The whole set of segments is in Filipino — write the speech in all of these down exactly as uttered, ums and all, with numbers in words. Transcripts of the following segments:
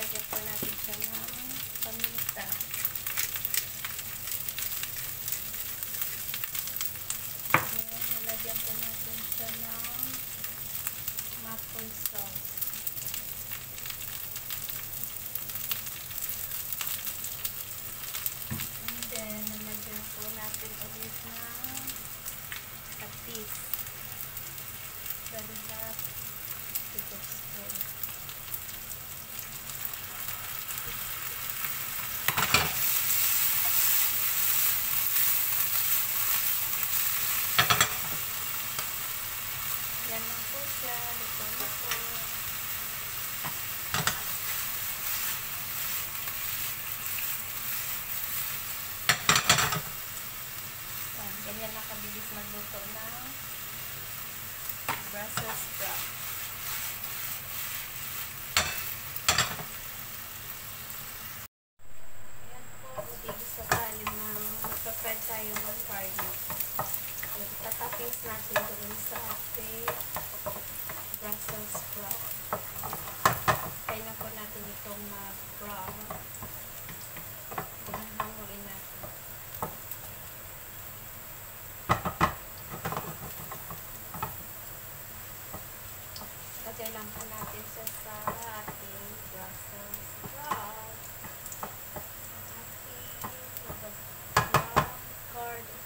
lalagyan po natin siya ng paminta. Then, lalagyan po natin siya ng maple sauce. And then, lalagyan po natin ulit ng patis. Daligat tablespoon. Yan lang po siya. Luto na po. Yan. Ganyan lang kabilis magluto ng Brussels sprout. Ayan po. Hindi gusto tayo na magpa-fry tayo ng garlic. Tatapings natin doon sa ating Brussels sprout. Kaya na po natin itong mag-brown. Hanguin natin. Lagay lang po natin siya sa ating Brussels sprout. Ating brown garlic.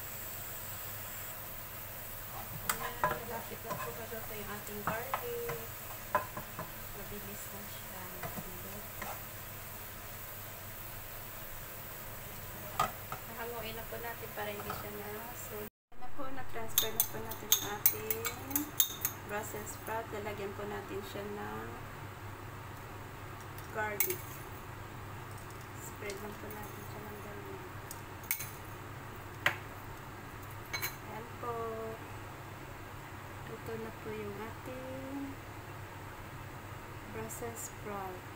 Lapit na po kagato yung ating garlic. Mabilis na siya. Nahanguin na po natin para hindi siya na-sulit. Na po, na-transfer na po natin ang ating Brussels sprout. Lalagyan po natin siya ng garlic. Spread lang po natin siya ng garlic. Ayan po. Ito na po yung ating Brussels sprout.